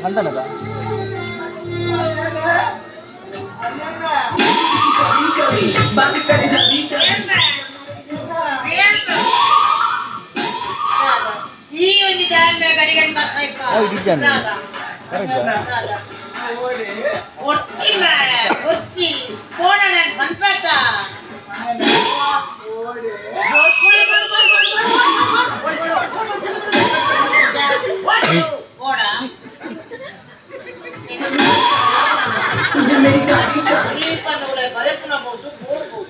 ಅಂತನದ ಈ ಒಂದು ದಾಂಬೆ ಗಡಿ ಗಡಿ ಮಾತ್ರ ಒಚ್ಚಿ ಮಾಡ ಒಚ್ಚಿ ಕೋಣ ನಾನು ಬಂದ್ಬೇಕ ಕೋಣ ಈ ಪದಗಳ ಬರೆಪುನ ಬಹುದು ಬೋಡ್ಬೋದು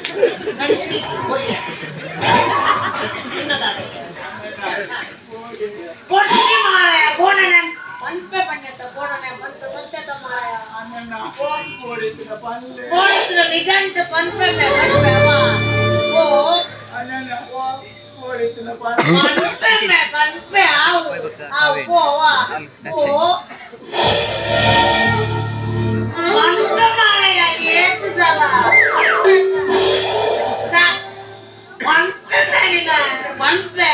ಕೊಡ್ತಿ ಮಾರಾಯ ಕೋಣ ನಾನು ಬಂದ್ಬೆ ಬಂದೆತ್ತ ಕೋಣ ನಾನು ಬಂದ್ಬೆ ಬಂದೆತ್ತ ಮಾರಾಯ ಕೋಡಿತ್ರ ನಿಜಂತ ಬಂದ್ಬೆ ಬಂದ್ಬೆ ಅವ ಓ ಬಂದ್ಬೆ ಆವು ಆವು ಓ ಬಂದ್ಬೆ ಮಾರಾಯ ಏತು ಸಲ ಬಂದ್ಬೆ ಬೇಡಿನ ಬಂದ್ಬೆ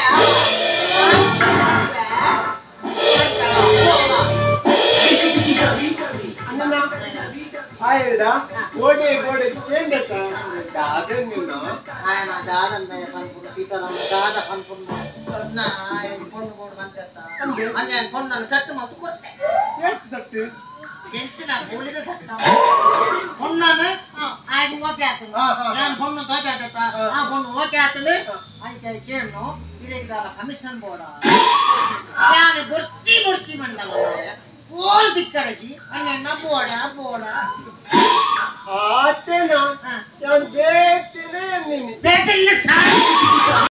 ಆಯ್ತಾ ಗೋಡೆ ಗೋಡೆ ಕೇಂದ್ರಕ ದಾದನ್ ನೀನು ఆయన దాదన్ మే పన్పుడు సీతారామ దాద పన్పుడు నా ఆయన పొన్ను కూడా మంతెత్త అన్న పొన్నను సట్టు మకు కొట్టే ಎಷ್ಟು ಸತ್ತು ఎంత నా గోలిద సట్ట పొన్నను ఆయన ఓకే ఆతను ನಾನು పొన్ను తోచేత ఆ పొన్ను ఓకే ఆతను అయితే ಕೇಳ್ನು ಇರೇದಾಲ ಕಮಿಷನ್ ಬೋರ್ಡ ನಾನು ಬುರ್ಚಿ ಬುರ್ಚಿ ಮಂಡಲ ಓಲ್ ದಿಕ್ಕರಜಿ ಅನ್ನ ಬೋಡ ಬೋಡ ಆತೇನಾ ನಾನು ಬೇಡ್ತೇನೆ ನೀನು ಬೇಟೆಲ್ಲ ಸಾಕು